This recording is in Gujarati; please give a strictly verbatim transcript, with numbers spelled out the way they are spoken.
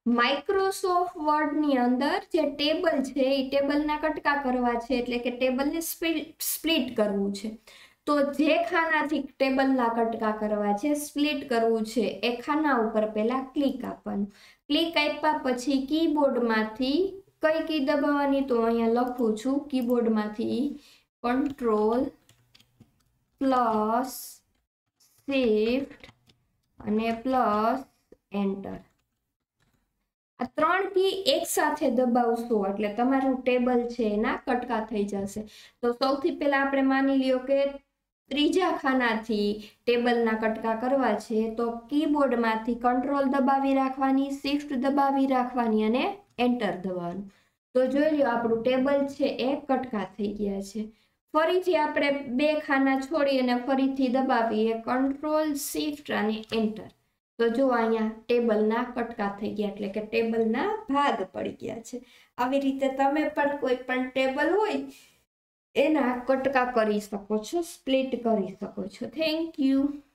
માઇક્રોસોફ્ટ વર્ડ ની અંદર જે ટેબલ છે એ ટેબલના કટકા કરવા છે, એટલે કે ટેબલને સ્પ્લિટ કરવું છે. તો જે ખાનાથી ટેબલના કટકા કરવા છે, સ્પ્લિટ કરવું છે, એ ખાના ઉપર પહેલા ક્લિક આપવાનું. ક્લિક આપ્યા પછી કીબોર્ડમાંથી કઈ કી દબાવવાની, તો અહીંયા લખું છું કીબોર્ડમાંથી કંટ્રોલ પ્લસ શિફ્ટ અને પ્લસ એન્ટર. આ ત્રણ કી એક સાથે દબાવશો એટલે તમારું ટેબલ છે એના કટકા થઈ જશે. તો સૌથી પહેલા આપણે માની લ્યો કે ત્રીજા ખાનાથી ટેબલના કટકા કરવા છે, તો કીબોર્ડમાંથી કંટ્રોલ દબાવી રાખવાની, શિફ્ટ દબાવી રાખવાની અને એન્ટર દબાવવાનું. તો જોઈ લો આપણું ટેબલ છે એ કટકા થઈ ગયા છે. ફરીથી આપણે બે ખાના છોડી અને ફરીથી દબાવીએ કંટ્રોલ શિફ્ટ અને એન્ટર. તો જો અહીંયા ટેબલના કટકા થઈ ગયા, એટલે કે ટેબલના ભાગ પડી ગયા છે. આવી રીતે તમે પણ કોઈ પણ ટેબલ હોય એના કટકા કરી શકો છો, સ્પ્લિટ કરી શકો છો. Thank you.